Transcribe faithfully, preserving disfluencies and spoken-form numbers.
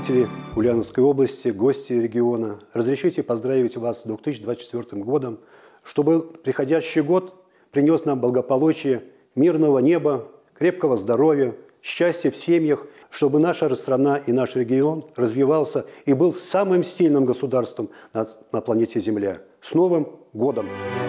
жители Ульяновской области, гости региона, разрешите поздравить вас с две тысячи двадцать четвёртым годом, чтобы приходящий год принес нам благополучие, мирного неба, крепкого здоровья, счастья в семьях, чтобы наша страна и наш регион развивался и был самым сильным государством на, на планете Земля. С Новым годом!